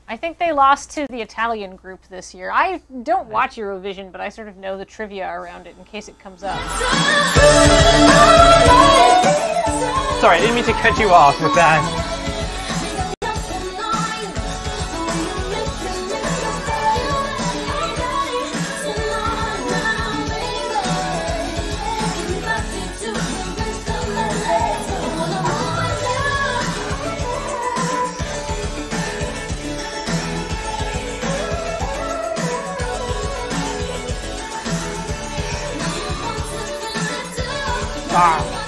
I think they lost to the Italian group this year. I don't watch Eurovision, but I sort of know the trivia around it in case it comes up. Sorry, I didn't mean to cut you off with that. Ah.